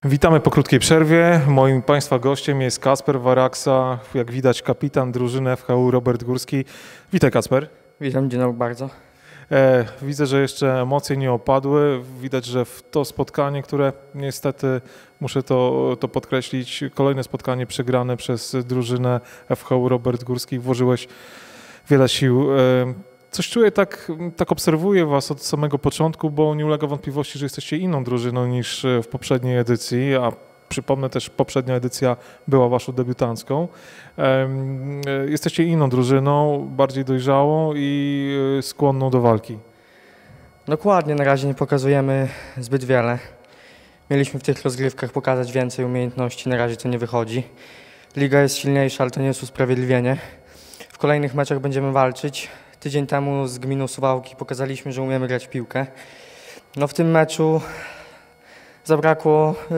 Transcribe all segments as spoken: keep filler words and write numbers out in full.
Witamy po krótkiej przerwie. Moim Państwa gościem jest Kasper Waraksa, jak widać kapitan drużyny F H U Robert Górski. Witaj, Kasper. Witam, dzień dobry bardzo. E, widzę, że jeszcze emocje nie opadły. Widać, że w to spotkanie, które niestety, muszę to, to podkreślić, kolejne spotkanie przegrane przez drużynę F H U Robert Górski, włożyłeś wiele sił. E, Coś czuję, tak, tak obserwuję Was od samego początku, bo nie ulega wątpliwości, że jesteście inną drużyną niż w poprzedniej edycji, a przypomnę też, poprzednia edycja była Waszą debiutancką. Jesteście inną drużyną, bardziej dojrzałą i skłonną do walki. Dokładnie, na razie nie pokazujemy zbyt wiele. Mieliśmy w tych rozgrywkach pokazać więcej umiejętności, na razie to nie wychodzi. Liga jest silniejsza, ale to nie jest usprawiedliwienie. W kolejnych meczach będziemy walczyć. Tydzień temu z gminą Suwałki pokazaliśmy, że umiemy grać w piłkę. No w tym meczu zabrakło yy,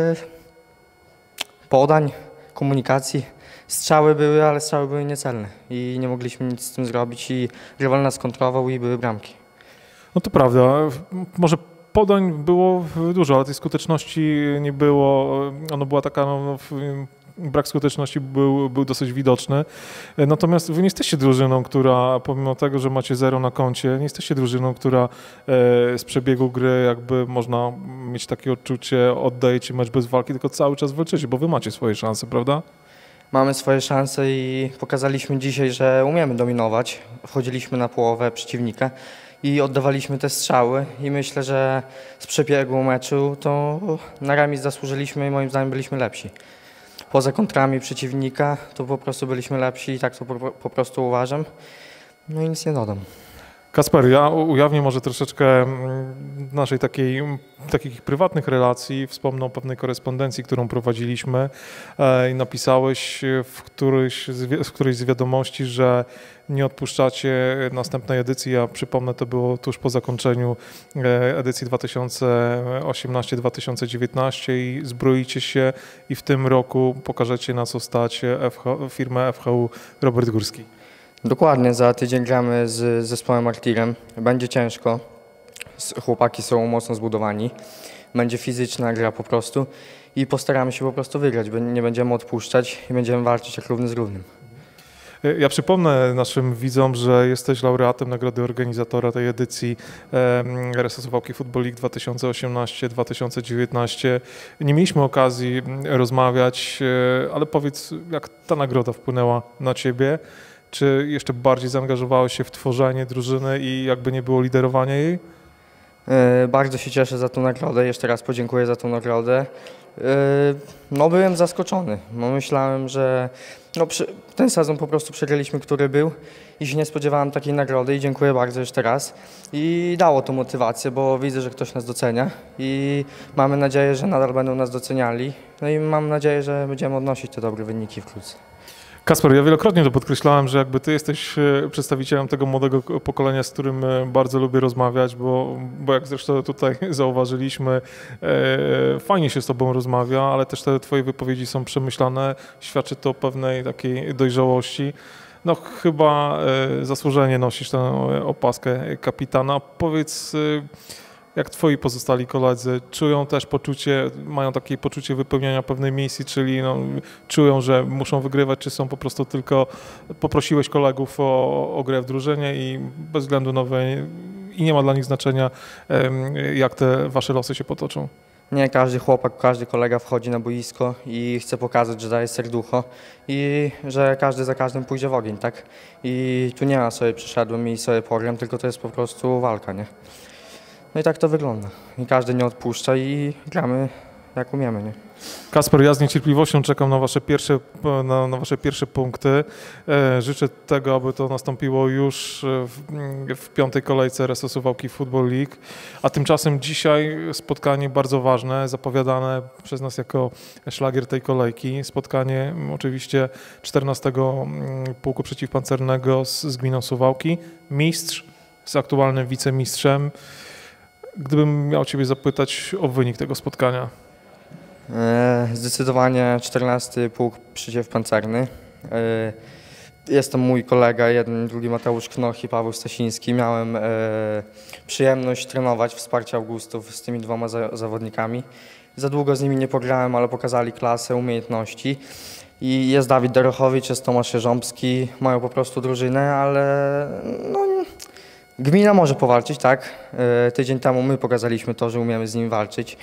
podań, komunikacji. Strzały były, ale strzały były niecelne i nie mogliśmy nic z tym zrobić i rywal nas kontrował i były bramki. No to prawda. Może podań było dużo, ale tej skuteczności nie było. Ona była taka, no, brak skuteczności był, był dosyć widoczny. Natomiast wy nie jesteście drużyną, która pomimo tego, że macie zero na koncie, nie jesteście drużyną, która z przebiegu gry jakby można mieć takie odczucie, oddajecie mecz bez walki, tylko cały czas walczycie, bo wy macie swoje szanse, prawda? Mamy swoje szanse i pokazaliśmy dzisiaj, że umiemy dominować. Wchodziliśmy na połowę przeciwnika i oddawaliśmy te strzały i myślę, że z przebiegu meczu to na remis zasłużyliśmy i moim zdaniem byliśmy lepsi. Poza kontrami przeciwnika to po prostu byliśmy lepsi i tak to po, po prostu uważam. No i nic nie dodam. Kasper, ja ujawnię może troszeczkę naszej takiej, takich prywatnych relacji. Wspomnę o pewnej korespondencji, którą prowadziliśmy i napisałeś w którejś, w którejś z wiadomości, że nie odpuszczacie następnej edycji, a przypomnę, to było tuż po zakończeniu edycji dwa tysiące osiemnaście dwa tysiące dziewiętnaście i zbroicie się i w tym roku pokażecie, na co stać F H, firmę F H U Robert Górski. Dokładnie, za tydzień gramy z zespołem Martirem. Będzie ciężko, chłopaki są mocno zbudowani, będzie fizyczna gra po prostu i postaramy się po prostu wygrać, nie będziemy odpuszczać i będziemy walczyć jak równy z równym. Ja przypomnę naszym widzom, że jesteś laureatem nagrody organizatora tej edycji R S A Suwałki Football League dwa tysiące osiemnaście dwa tysiące dziewiętnaście. Nie mieliśmy okazji rozmawiać, ale powiedz, jak ta nagroda wpłynęła na Ciebie? Czy jeszcze bardziej zaangażowałeś się w tworzenie drużyny i jakby nie było liderowania jej? Yy, bardzo się cieszę za tą nagrodę, jeszcze raz podziękuję za tą nagrodę. Yy, no byłem zaskoczony, no, myślałem, że no, przy, ten sezon po prostu przegraliśmy, który był i się nie spodziewałem takiej nagrody i dziękuję bardzo jeszcze raz. I dało to motywację, bo widzę, że ktoś nas docenia i mamy nadzieję, że nadal będą nas doceniali. No i mam nadzieję, że będziemy odnosić te dobre wyniki wkrótce. Kasper, ja wielokrotnie to podkreślałem, że jakby ty jesteś przedstawicielem tego młodego pokolenia, z którym bardzo lubię rozmawiać, bo, bo jak zresztą tutaj zauważyliśmy, e, fajnie się z tobą rozmawia, ale też te twoje wypowiedzi są przemyślane, świadczy to o pewnej takiej dojrzałości. No chyba e, zasłużenie nosisz tę opaskę kapitana. Powiedz, e, jak twoi pozostali koledzy czują też poczucie, mają takie poczucie wypełniania pewnej misji, czyli no, czują, że muszą wygrywać, czy są po prostu tylko, poprosiłeś kolegów o, o grę w drużynie i bez względu na i nie ma dla nich znaczenia, jak te wasze losy się potoczą? Nie, każdy chłopak, każdy kolega wchodzi na boisko i chce pokazać, że daje serducho i że każdy za każdym pójdzie w ogień, tak? I tu nie ma sobie przyszedłem i sobie program, tylko to jest po prostu walka, nie? No i tak to wygląda. I każdy nie odpuszcza i gramy jak umiemy, nie? Kasper, ja z niecierpliwością czekam na wasze pierwsze, na, na wasze pierwsze punkty. E, życzę tego, aby to nastąpiło już w, w piątej kolejce R S A Suwałki Football League. A tymczasem dzisiaj spotkanie bardzo ważne, zapowiadane przez nas jako szlagier tej kolejki. Spotkanie oczywiście czternastego Pułku Przeciwpancernego z, z gminą Suwałki. Mistrz z aktualnym wicemistrzem. Gdybym miał Ciebie zapytać o wynik tego spotkania. Zdecydowanie czternasty Pułk Przeciwpancerny. Jest to mój kolega, jeden, drugi Mateusz Knoch i Paweł Stasiński. Miałem e, przyjemność trenować, wsparcie Augustów z tymi dwoma za, zawodnikami. za długo z nimi nie pograłem, ale pokazali klasę, umiejętności. I jest Dawid Dorochowicz, jest Tomasz Jerząbski, mają po prostu drużynę, ale no, gmina może powalczyć, tak. Tydzień temu my pokazaliśmy to, że umiemy z nimi walczyć,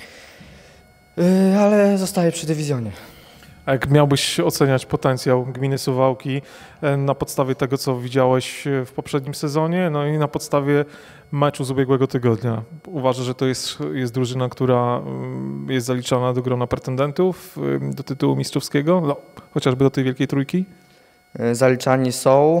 ale zostaje przy dywizjonie. A jak miałbyś oceniać potencjał gminy Suwałki na podstawie tego, co widziałeś w poprzednim sezonie, no i na podstawie meczu z ubiegłego tygodnia? Uważasz, że to jest, jest drużyna, która jest zaliczana do grona pretendentów do tytułu mistrzowskiego, no, chociażby do tej wielkiej trójki? Zaliczani są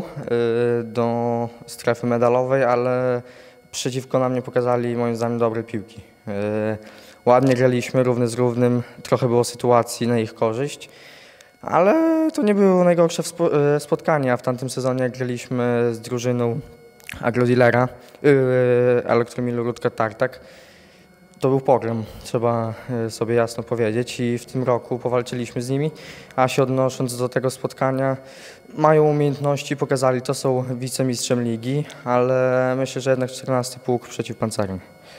do strefy medalowej, ale przeciwko nam nie pokazali moim zdaniem dobrej piłki. Ładnie graliśmy, równy z równym, trochę było sytuacji na ich korzyść, ale to nie było najgorsze spotkanie, a w tamtym sezonie jak graliśmy z drużyną Agrodealera, yy, Elektromilu Rudka-Tartak, to był pogrom, trzeba sobie jasno powiedzieć, i w tym roku powalczyliśmy z nimi, a się odnosząc do tego spotkania, mają umiejętności, pokazali to, są wicemistrzem ligi, ale myślę, że jednak czternasty pułk przeciwpancerny.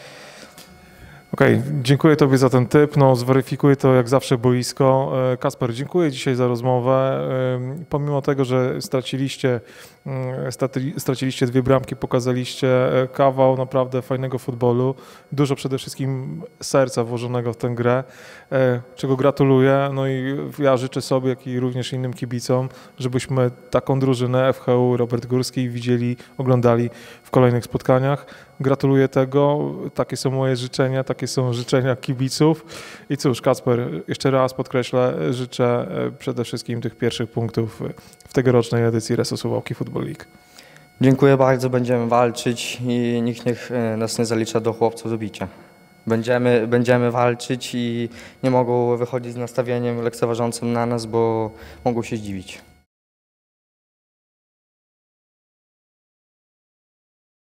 Okej, okay, dziękuję Tobie za ten typ, no zweryfikuję to jak zawsze boisko. Kacper, dziękuję dzisiaj za rozmowę. Pomimo tego, że straciliście, straciliście dwie bramki, pokazaliście kawał naprawdę fajnego futbolu, dużo przede wszystkim serca włożonego w tę grę, czego gratuluję. No i ja życzę sobie, jak i również innym kibicom, żebyśmy taką drużynę F H U Robert Górski widzieli, oglądali w kolejnych spotkaniach. Gratuluję tego, takie są moje życzenia, takie są życzenia kibiców. I cóż, Kacper, jeszcze raz podkreślę, życzę przede wszystkim tych pierwszych punktów w tegorocznej edycji Reso Suwałki Football League. Dziękuję bardzo, będziemy walczyć i nikt niech nas nie zalicza do chłopców do bicia. Będziemy, będziemy walczyć i nie mogą wychodzić z nastawieniem lekceważącym na nas, bo mogą się zdziwić.